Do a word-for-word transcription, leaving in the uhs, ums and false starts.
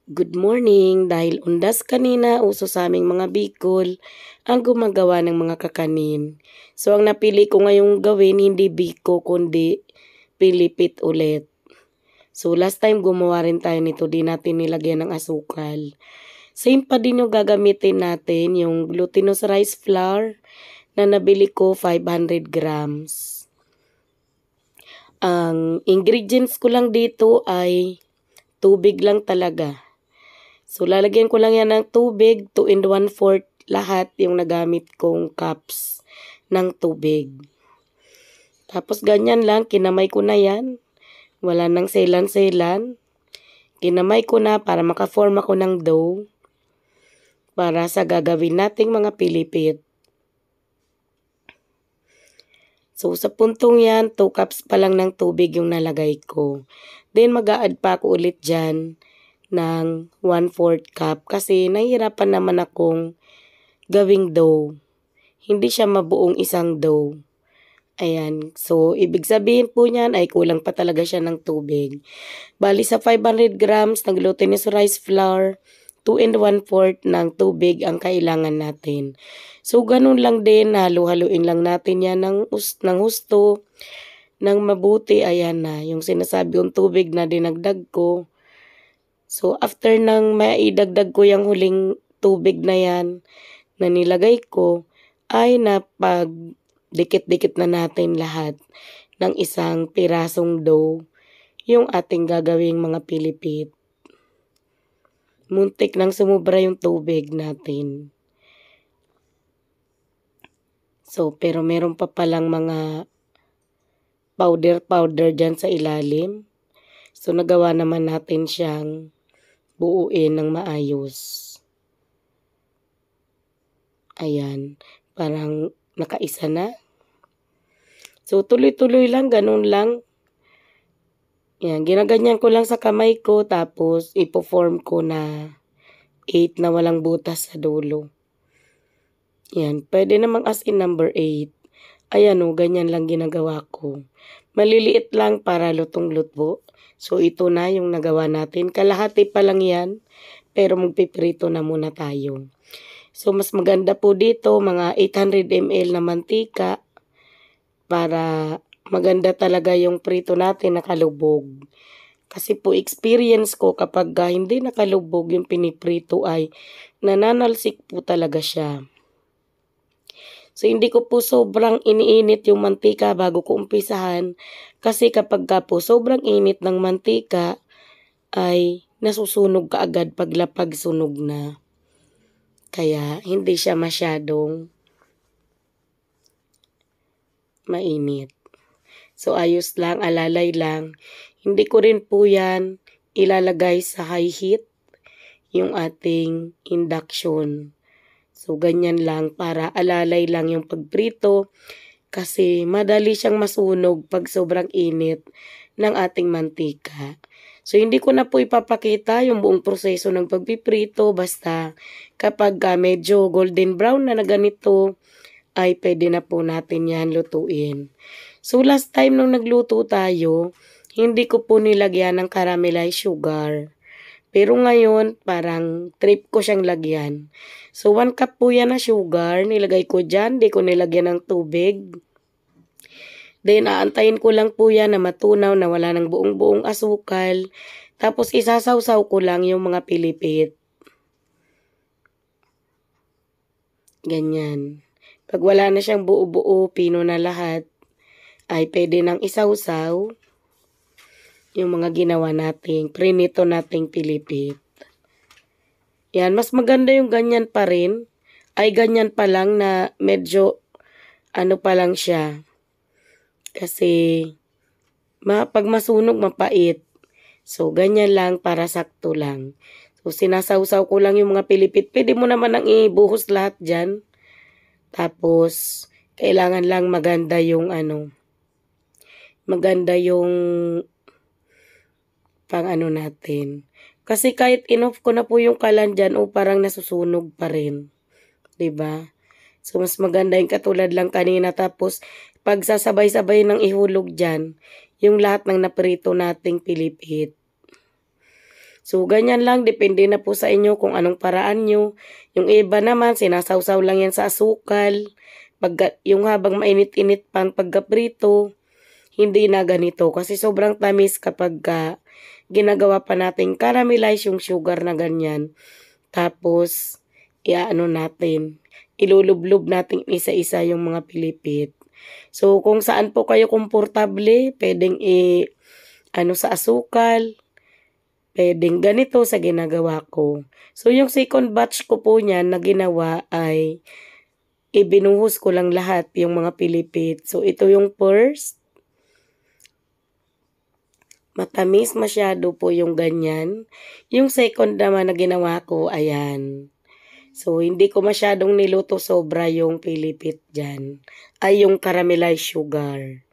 Good morning! Dahil undas kanina, uso sa aming mga Bicol ang gumagawa ng mga kakanin. So ang napili ko ngayong gawin, hindi biko kundi pilipit ulit. So last time gumawa rin tayo nito, di natin nilagyan ng asukal. Same pa din yung gagamitin natin, yung glutinous rice flour na nabili ko five hundred grams. Ang ingredients ko lang dito ay tubig lang talaga. So, lalagyan ko lang yan ng tubig, two and one fourth lahat yung nagamit kong cups ng tubig. Tapos, ganyan lang, kinamay ko na yan. Wala nang selan-selan. Kinamay ko na para makaform ako ng dough para sa gagawin nating mga pilipit. So, sa puntong yan, two cups pa lang ng tubig yung nalagay ko. Then, mag-a-add pa ako ulit dyan ng one fourth cup kasi nahihirapan naman akong gawing dough. Hindi siya mabuong isang dough. Ayan. So, ibig sabihin po niyan ay kulang pa talaga siya ng tubig. Bali sa five hundred grams ng glutinous rice flour, two and one fourth ng tubig ang kailangan natin. So, ganun lang din. Halo-haluin lang natin yan ng, ng husto, ng mabuti. Ayan na. Yung sinasabi kong tubig na dinagdag ko. So, after nang maidagdag ko yung huling tubig na yan na nilagay ko, ay napag dikit-dikit na natin lahat ng isang pirasong dough yung ating gagawing mga pilipit. Muntik nang sumubra yung tubig natin. So, pero meron pa palang mga powder-powder dyan sa ilalim. So, nagawa naman natin siyang buuin ng maayos. Ayan, parang nakaisa na. So, tuloy-tuloy lang, ganun lang. Yan, ginaganyan ko lang sa kamay ko, tapos ipo-form ko na eight na walang butas sa dulo. Yan, pwede namang as in number eight. Ayan o, ganyan lang ginagawa ko. Maliliit lang para lutong-luto. So, ito na yung nagawa natin. Kalahati pa lang yan, pero magpiprito na muna tayo. So, mas maganda po dito, mga eight hundred milliliters na mantika para maganda talaga yung prito natin nakalubog. Kasi po, experience ko kapag uh, hindi nakalubog yung piniprito ay nananalsik po talaga siya. So, hindi ko po sobrang iniinit yung mantika bago ko umpisahan. Kasi kapag ka po sobrang init ng mantika, ay nasusunog ka agad paglapag sunog na. Kaya, hindi siya masyadong mainit. So, ayos lang, alalay lang. Hindi ko rin po yan ilalagay sa high heat, yung ating induction. So, ganyan lang para alalay lang yung pagprito kasi madali siyang masunog pag sobrang init ng ating mantika. So, hindi ko na po ipapakita yung buong proseso ng pagpiprito basta kapag uh, medyo golden brown na na ganito ay pwede na po natin yan lutuin. So, last time nung nagluto tayo, hindi ko po nilagyan ng caramelized sugar. Pero ngayon, parang trip ko siyang lagyan. So, one cup po yan na sugar. Nilagay ko dyan. Di ko nilagyan ng tubig. Then, aantayin ko lang po yan na matunaw na wala ng buong-buong asukal. Tapos, isasawsaw ko lang yung mga pilipit. Ganyan. Pag wala na siyang buo-buo, pino na lahat, ay pwede nang isawsaw yung mga ginawa nating, prinito nating pilipit. Yan, mas maganda yung ganyan pa rin. Ay, ganyan pa lang na medyo, ano pa lang siya. Kasi, ma pag masunog, mapait. So, ganyan lang para sakto lang. So, sinasawsaw ko lang yung mga pilipit. Pwede mo naman ang ibuhos lahat dyan. Tapos, kailangan lang maganda yung ano, maganda yung pang ano natin. Kasi kahit in-off ko na po yung kalan dyan, o parang nasusunog pa rin. Diba? So, mas maganda yung katulad lang kanina. Tapos, pag sasabay-sabay ng ihulog dyan, yung lahat ng naprito nating pilipit. So, ganyan lang. Depende na po sa inyo kung anong paraan nyo. Yung iba naman, sinasawsaw lang yan sa asukal. Pag, yung habang mainit-init pang pagkaprito, hindi na ganito. Kasi sobrang tamis kapag uh, ginagawa pa natin caramelize yung sugar na ganyan. Tapos, iaano natin, ilulublob natin isa-isa yung mga pilipit. So, kung saan po kayo komportable, pwedeng i, ano sa asukal, pwedeng ganito sa ginagawa ko. So, yung second batch ko po niyan na ginawa ay ibinuhos ko lang lahat yung mga pilipit. So, ito yung first. Matamis masyado po yung ganyan. Yung second naman na ginawa ko, ayan. So, hindi ko masyadong niluto sobra yung pilipit dyan. Ay, yung caramelized sugar.